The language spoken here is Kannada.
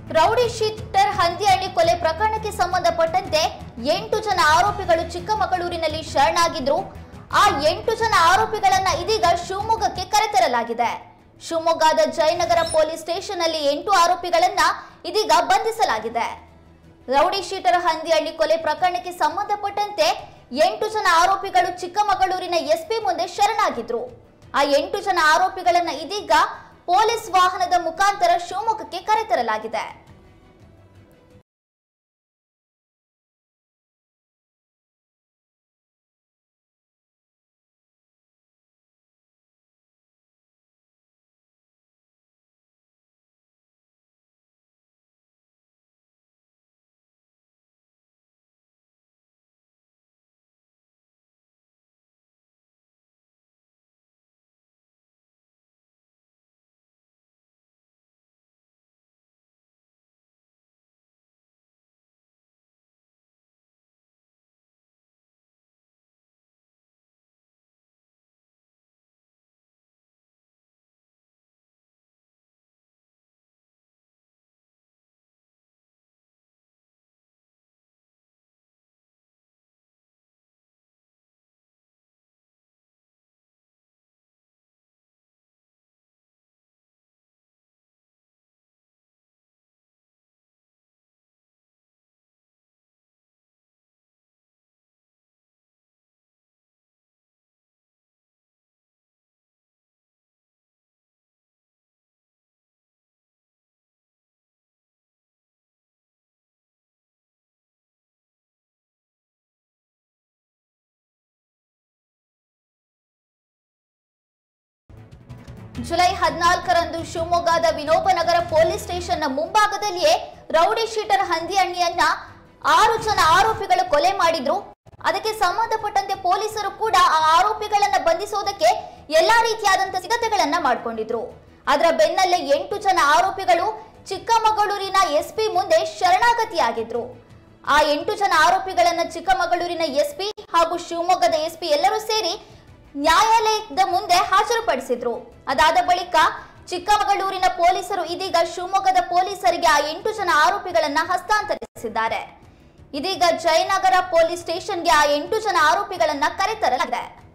ರೌಡಿ ಶೀಟರ್ ಹಂದಿಹಳ್ಳಿ ಕೊಲೆ ಪ್ರಕರಣಕ್ಕೆ ಸಂಬಂಧಪಟ್ಟಂತೆ 8 ಜನ ಆರೋಪಿಗಳು ಚಿಕ್ಕಮಗಳೂರಿನಲ್ಲಿ ಶರಣಾಗಿದ್ರು. ಆ 8 ಜನ ಆರೋಪಿಗಳನ್ನ ಇದೀಗ ಶಿವಮೊಗ್ಗಕ್ಕೆ ಕರೆತರಲಾಗಿದೆ. ಶಿವಮೊಗ್ಗದ ಜಯನಗರ ಪೊಲೀಸ್ ಸ್ಟೇಷನ್ ಅಲ್ಲಿ 8 ಆರೋಪಿಗಳನ್ನ ಇದೀಗ ಬಂಧಿಸಲಾಗಿದೆ. ರೌಡಿ ಶೀಟರ್ ಹಂದಿಹಳ್ಳಿ ಕೊಲೆ ಪ್ರಕರಣಕ್ಕೆ ಸಂಬಂಧಪಟ್ಟಂತೆ 8 ಜನ ಆರೋಪಿಗಳು ಚಿಕ್ಕಮಗಳೂರಿನ ಎಸ್ಪಿ ಮುಂದೆ ಶರಣಾಗಿದ್ರು. ಆ 8 ಜನ ಆರೋಪಿಗಳನ್ನ ಇದೀಗ ಪೊಲೀಸ್ ವಾಹನದ ಮುಖಾಂತರ ಶಿವಮೊಗ್ಗಕ್ಕೆ ಕರೆತರಲಾಗಿದೆ. ಜುಲೈ 14ರಂದು ಶಿವಮೊಗ್ಗದ ವಿನೋಬನಗರ ಪೊಲೀಸ್ ಸ್ಟೇಷನ್ನ ಮುಂಭಾಗದಲ್ಲಿಯೇ ರೌಡಿ ಶೀಟರ್ ಹಂದಿಹಳ್ಳಿಯನ್ನ 6 ಜನ ಆರೋಪಿಗಳು ಕೊಲೆ ಮಾಡಿದ್ರು. ಅದಕ್ಕೆ ಸಂಬಂಧಪಟ್ಟಂತೆ ಪೊಲೀಸರು ಕೂಡ ಆ ಆರೋಪಿಗಳನ್ನ ಬಂಧಿಸೋದಕ್ಕೆ ಎಲ್ಲಾ ರೀತಿಯಾದಂತಹ ಸಿದ್ಧತೆಗಳನ್ನ ಮಾಡಿಕೊಂಡಿದ್ರು. ಅದರ ಬೆನ್ನಲ್ಲೇ 8 ಜನ ಆರೋಪಿಗಳು ಚಿಕ್ಕಮಗಳೂರಿನ ಎಸ್ಪಿ ಮುಂದೆ ಶರಣಾಗತಿಯಾಗಿದ್ರು. ಆ 8 ಜನ ಆರೋಪಿಗಳನ್ನ ಚಿಕ್ಕಮಗಳೂರಿನ ಎಸ್ಪಿ ಹಾಗೂ ಶಿವಮೊಗ್ಗದ ಎಸ್ಪಿ ಎಲ್ಲರೂ ಸೇರಿ ನ್ಯಾಯಾಲಯದ ಮುಂದೆ ಹಾಜರುಪಡಿಸಿದ್ರು. ಅದಾದ ಬಳಿಕ ಚಿಕ್ಕಮಗಳೂರಿನ ಪೊಲೀಸರು ಇದೀಗ ಶಿವಮೊಗ್ಗದ ಪೊಲೀಸರಿಗೆ ಆ 8 ಜನ ಆರೋಪಿಗಳನ್ನ ಹಸ್ತಾಂತರಿಸಿದ್ದಾರೆ. ಇದೀಗ ಜಯನಗರ ಪೊಲೀಸ್ ಸ್ಟೇಷನ್ಗೆ ಆ 8 ಜನ ಆರೋಪಿಗಳನ್ನ ಕರೆತರಲಾಗಿದೆ.